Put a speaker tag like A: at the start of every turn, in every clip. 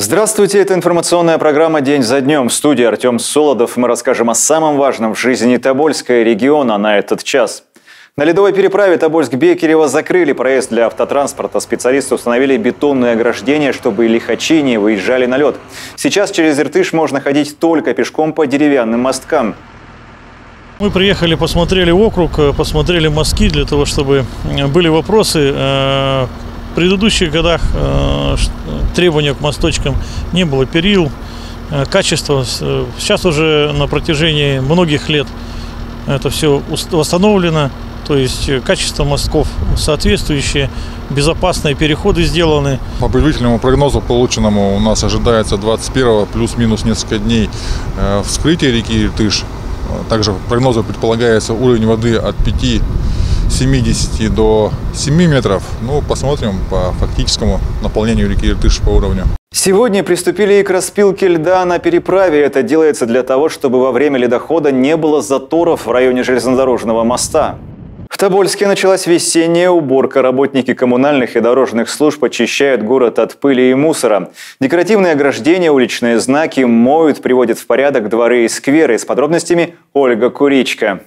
A: Здравствуйте, это информационная программа «День за днем». В студии Артем Солодов. Мы расскажем о самом важном в жизни Тобольска и региона на этот час. На ледовой переправе Тобольск-Бекерево закрыли проезд для автотранспорта. Специалисты установили бетонные ограждения, чтобы лихачи не выезжали на лед. Сейчас через Иртыш можно ходить только пешком по деревянным мосткам.
B: Мы приехали, посмотрели округ, посмотрели мостки для того, чтобы были вопросы. В предыдущих годах требования к мосточкам не было перил, качество. Сейчас уже на протяжении многих лет это все восстановлено, то есть качество мостков соответствующее, безопасные переходы сделаны.
C: По предварительному прогнозу, полученному, у нас ожидается 21-го плюс-минус несколько дней вскрытие реки Иртыш. Также прогнозом предполагается уровень воды от 5,70 до 7 метров. Ну, посмотрим по фактическому наполнению реки Иртыш по уровню.
A: Сегодня приступили и к распилке льда на переправе. Это делается для того, чтобы во время ледохода не было заторов в районе железнодорожного моста. В Тобольске началась весенняя уборка. Работники коммунальных и дорожных служб очищают город от пыли и мусора. Декоративные ограждения, уличные знаки моют, приводят в порядок дворы и скверы. С подробностями Ольга Куричка.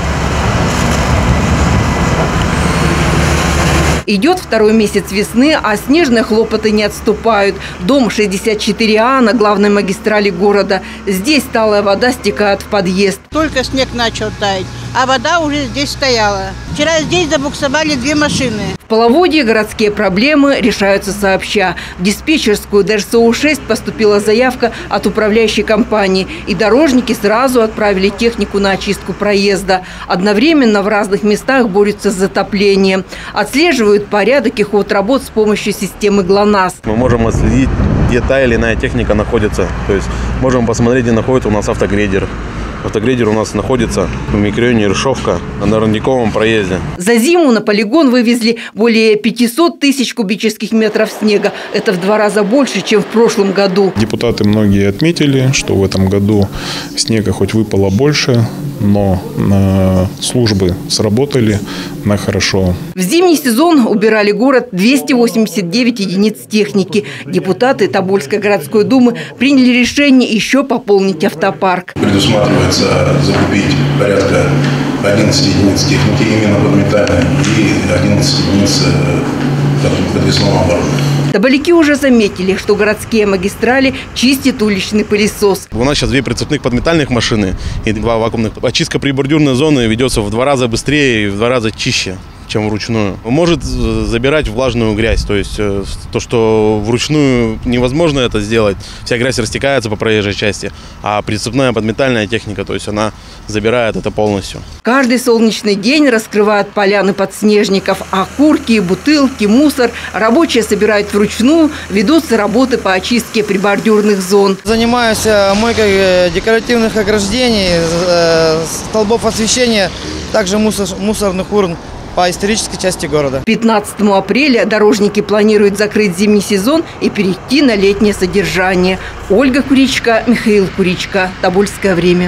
D: Идет второй месяц весны, а снежные хлопоты не отступают. Дом 64А на главной магистрали города. Здесь талая вода стекает в подъезд.
E: Только снег начал таять, а вода уже здесь стояла. Вчера здесь забуксовали 2 машины.
D: В Половодье городские проблемы решаются сообща. В диспетчерскую ДРСУ-6 поступила заявка от управляющей компании. И дорожники сразу отправили технику на очистку проезда. Одновременно в разных местах борются с затоплением. Отслеживают порядок и ход работ с помощью системы ГЛОНАСС.
F: Мы можем отследить, где та или иная техника находится. То есть можем посмотреть, где находится у нас автогрейдер. Автогрейдер у нас находится в микрорайоне Иршовка на Родниковом проезде.
D: За зиму на полигон вывезли более 500 тысяч кубических метров снега. Это в 2 раза больше, чем в прошлом году.
G: Депутаты многие отметили, что в этом году снега хоть выпало больше, но службы сработали на хорошо.
D: В зимний сезон убирали город 289 единиц техники. Депутаты Тобольской городской думы приняли решение еще пополнить автопарк.
H: Предусматривается закупить порядка 11 единиц техники именно подметальной и 11 единиц подвесного оборудования.
D: Тоболяки уже заметили, что городские магистрали чистит уличный пылесос.
F: У нас сейчас 2 прицепных подметальных машины и 2 вакуумных. Очистка прибордюрной зоны ведется в 2 раза быстрее и в 2 раза чище, чем вручную. Может забирать влажную грязь, то есть то, что вручную невозможно это сделать, вся грязь растекается по проезжей части, а прицепная подметальная техника, то есть она забирает это полностью.
D: Каждый солнечный день раскрывают поляны подснежников, окурки, бутылки, мусор. Рабочие собирают вручную, ведутся работы по очистке прибордюрных зон.
I: Занимаюсь мойкой декоративных ограждений, столбов освещения, также мусорных урн по исторической части города.
D: 15 апреля дорожники планируют закрыть зимний сезон и перейти на летнее содержание. Ольга Куричка, Михаил Куричка. Тобольское время.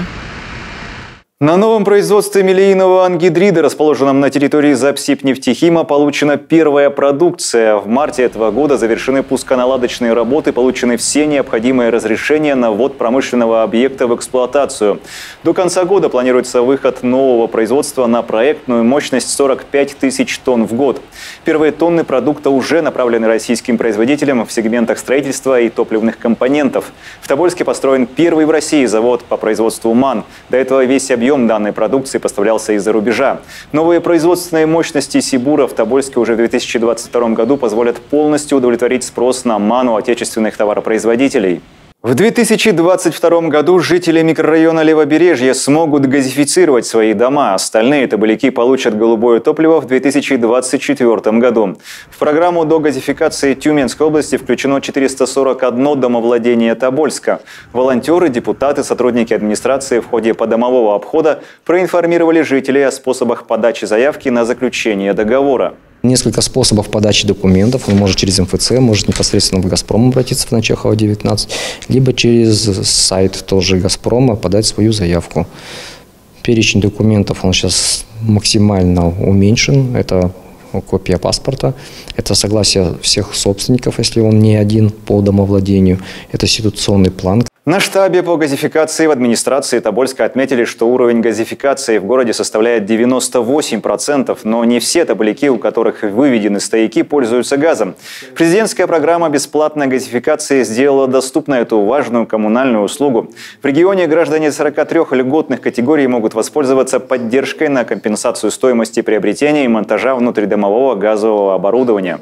A: На новом производстве мелеинового ангидрида, расположенном на территории Запсибнефтехима, получена первая продукция. В марте этого года завершены пусконаладочные работы, получены все необходимые разрешения на ввод промышленного объекта в эксплуатацию. До конца года планируется выход нового производства на проектную мощность 45 тысяч тонн в год. Первые тонны продукта уже направлены российским производителям в сегментах строительства и топливных компонентов. В Тобольске построен первый в России завод по производству МАН. До этого весь объем данной продукции поставлялся из-за рубежа. Новые производственные мощности Сибура в Тобольске уже в 2022 году позволят полностью удовлетворить спрос на МАН у отечественных товаропроизводителей. В 2022 году жители микрорайона Левобережья смогут газифицировать свои дома. Остальные тоболяки получат голубое топливо в 2024 году. В программу догазификации Тюменской области включено 441 домовладение Тобольска. Волонтеры, депутаты, сотрудники администрации в ходе подомового обхода проинформировали жителей о способах подачи заявки на заключение договора.
J: Несколько способов подачи документов. Он может через МФЦ, может непосредственно в «Газпром» обратиться на Чехова 19, либо через сайт тоже «Газпрома» подать свою заявку. Перечень документов он сейчас максимально уменьшен. Это копия паспорта, это согласие всех собственников, если он не один по домовладению, это ситуационный план.
A: На штабе по газификации в администрации Тобольска отметили, что уровень газификации в городе составляет 98%, но не все тоболяки, у которых выведены стояки, пользуются газом. Президентская программа бесплатной газификации сделала доступной эту важную коммунальную услугу. В регионе граждане 43 льготных категорий могут воспользоваться поддержкой на компенсацию стоимости приобретения и монтажа внутридомового газового оборудования.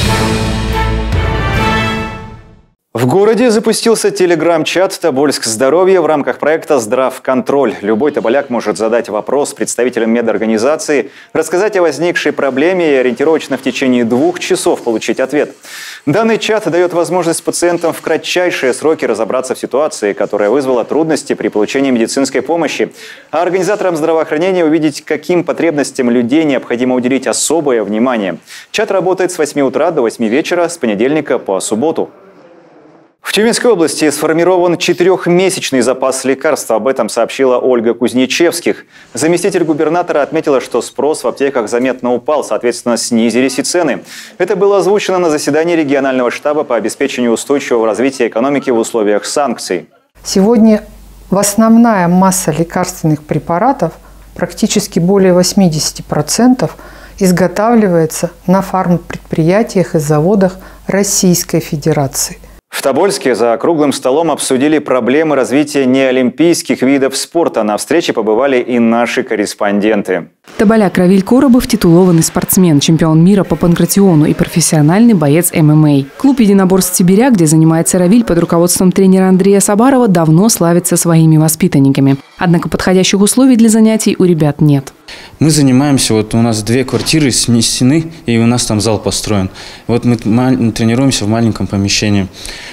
A: В городе запустился телеграм-чат «Тобольск здоровье» в рамках проекта «Здравконтроль». Любой тоболяк может задать вопрос представителям медорганизации, рассказать о возникшей проблеме и ориентировочно в течение 2 часов получить ответ. Данный чат дает возможность пациентам в кратчайшие сроки разобраться в ситуации, которая вызвала трудности при получении медицинской помощи, а организаторам здравоохранения увидеть, каким потребностям людей необходимо уделить особое внимание. Чат работает с 8 утра до 8 вечера с понедельника по субботу. В Тюменской области сформирован 4-месячный запас лекарств. Об этом сообщила Ольга Кузнечевских. Заместитель губернатора отметила, что спрос в аптеках заметно упал, соответственно, снизились и цены. Это было озвучено на заседании регионального штаба по обеспечению устойчивого развития экономики в условиях санкций.
K: Сегодня основная масса лекарственных препаратов, практически более 80%, изготавливается на фармпредприятиях и заводах Российской Федерации.
A: В Тобольске за круглым столом обсудили проблемы развития неолимпийских видов спорта. На встрече побывали и наши корреспонденты.
L: Тоболяк Равиль Коробов – титулованный спортсмен, чемпион мира по панкратиону и профессиональный боец ММА. Клуб единоборств «Сибиряк», где занимается Равиль под руководством тренера Андрея Сабарова, давно славится своими воспитанниками. Однако подходящих условий для занятий у ребят нет.
M: Мы занимаемся, вот у нас 2 квартиры снесены, и у нас там зал построен. Вот мы тренируемся в маленьком помещении.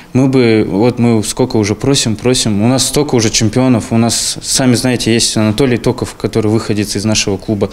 M: Мы сколько уже просим. У нас столько уже чемпионов. У нас, сами знаете, есть Анатолий Токов, который выходит из нашего клуба.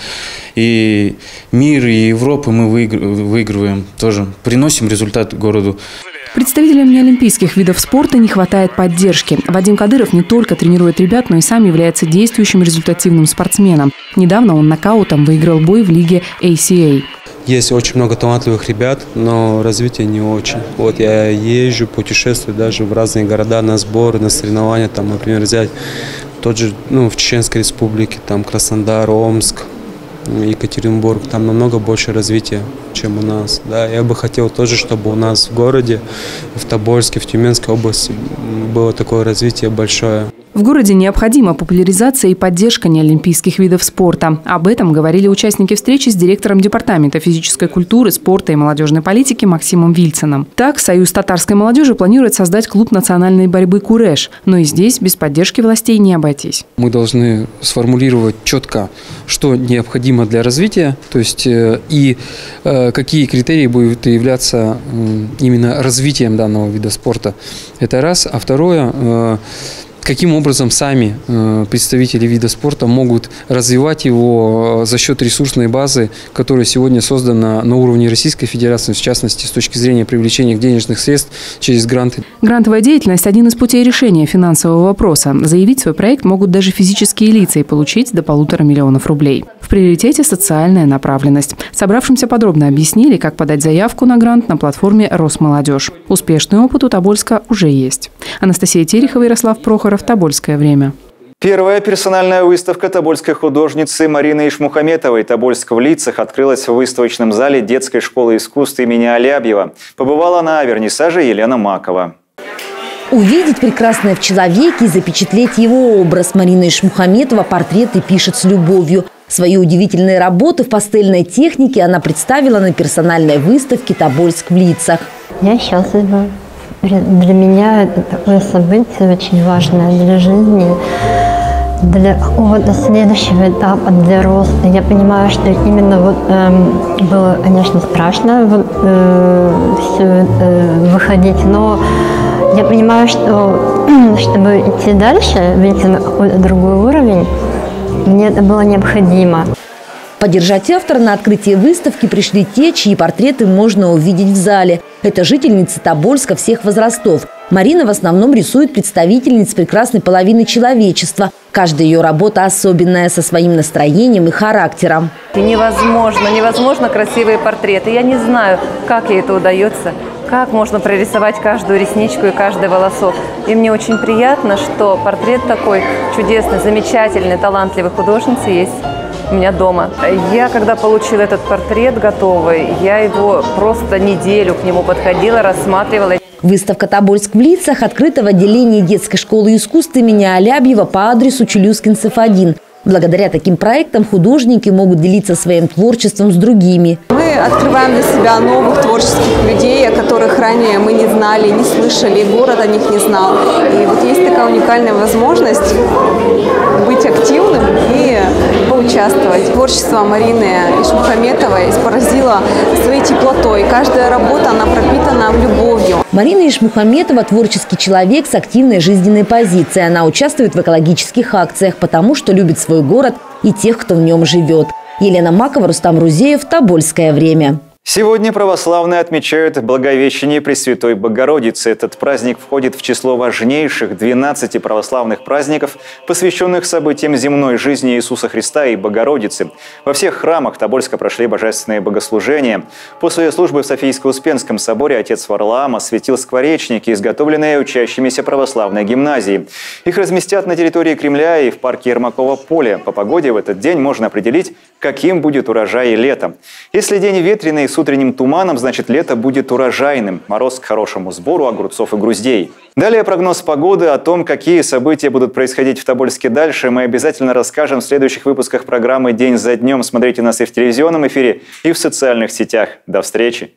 M: И мир, и Европу мы выигрываем тоже. Приносим результат городу.
L: Представителям неолимпийских видов спорта не хватает поддержки. Вадим Кадыров не только тренирует ребят, но и сам является действующим результативным спортсменом. Недавно он нокаутом выиграл бой в лиге ACA.
N: Есть очень много талантливых ребят, но развитие не очень. Вот я езжу, путешествую даже в разные города на сборы, на соревнования. Там, например, взять тот же, в Чеченской республике, там Краснодар, Омск, Екатеринбург. Там намного больше развития, чем у нас. Да, я бы хотел тоже, чтобы у нас в городе, в Тобольске, в Тюменской области было такое развитие большое.
L: В городе необходима популяризация и поддержка неолимпийских видов спорта. Об этом говорили участники встречи с директором Департамента физической культуры, спорта и молодежной политики Максимом Вильциным. Так, Союз татарской молодежи планирует создать клуб национальной борьбы «Куреш». Но и здесь без поддержки властей не обойтись.
O: Мы должны сформулировать четко, что необходимо для развития, то есть и какие критерии будут являться именно развитием данного вида спорта. Это раз. А второе, каким образом сами представители вида спорта могут развивать его за счет ресурсной базы, которая сегодня создана на уровне Российской Федерации, в частности, с точки зрения привлечения денежных средств через гранты.
L: Грантовая деятельность – один из путей решения финансового вопроса. Заявить свой проект могут даже физические лица и получить до 1,5 миллиона рублей. В приоритете социальная направленность. Собравшимся подробно объяснили, как подать заявку на грант на платформе «Росмолодежь». Успешный опыт у Тобольска уже есть. Анастасия Терехова, Ярослав Прохоров, Тобольское время.
A: Первая персональная выставка тобольской художницы Марины Ишмухаметовой «Тобольск в лицах» открылась в выставочном зале детской школы искусств имени Алябьева. Побывала на вернисаже Елена Макова.
P: Увидеть прекрасное в человеке и запечатлеть его образ. Марина Ишмухаметова портреты пишет с любовью. Свои удивительные работы в пастельной технике она представила на персональной выставке «Тобольск в лицах».
Q: Я счастлива. Для меня это такое событие очень важное для жизни, для какого-то следующего этапа, для роста. Я понимаю, что именно было, конечно, страшно все это выходить, но я понимаю, что чтобы идти дальше, выйти на какой-то другой уровень, мне это было необходимо.
P: Поддержать автора на открытие выставки пришли те, чьи портреты можно увидеть в зале. Это жительницы Тобольска всех возрастов. Марина в основном рисует представительниц прекрасной половины человечества. Каждая ее работа особенная, со своим настроением и характером.
R: Невозможно красивые портреты. Я не знаю, как ей это удается, как можно прорисовать каждую ресничку и каждый волосок. И мне очень приятно, что портрет такой чудесный, замечательный, талантливой художницы есть у меня дома. Я, когда получила этот портрет готовый, я его просто неделю к нему подходила, рассматривала.
P: Выставка «Тобольск в лицах» открыта в отделении детской школы искусств имени Алябьева по адресу Челюскинцев 1. Благодаря таким проектам художники могут делиться своим творчеством с другими.
S: Мы открываем для себя новых творческих людей, о которых ранее мы не знали, не слышали, город о них не знал. И вот есть такая уникальная возможность быть активным и поучаствовать. Творчество Марины Ишмухаметовой поразило своей теплотой. Каждая работа, она пропитана любовью.
P: Марина Ишмухаметова – творческий человек с активной жизненной позицией. Она участвует в экологических акциях, потому что любит свой город и тех, кто в нем живет. Елена Макова, Рустам Рузеев, Тобольское время.
A: Сегодня православные отмечают Благовещение Пресвятой Богородицы. Этот праздник входит в число важнейших 12 православных праздников, посвященных событиям земной жизни Иисуса Христа и Богородицы. Во всех храмах Тобольска прошли божественные богослужения. После службы в Софийско-Успенском соборе отец Варлаам осветил скворечники, изготовленные учащимися православной гимназии. Их разместят на территории Кремля и в парке Ермакова поле. По погоде в этот день можно определить, каким будет урожай летом. Если день ветреный с утренним туманом, значит лето будет урожайным. Мороз к хорошему сбору огурцов и груздей. Далее прогноз погоды. О том, какие события будут происходить в Тобольске дальше, мы обязательно расскажем в следующих выпусках программы «День за днем». Смотрите нас и в телевизионном эфире, и в социальных сетях. До встречи!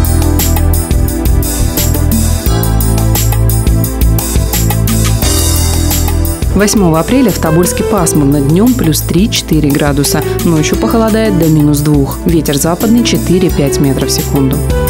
L: 8 апреля в Тобольске пасмурно, днем плюс 3-4 градуса. Ночью похолодает до -2. Ветер западный 4-5 метров в секунду.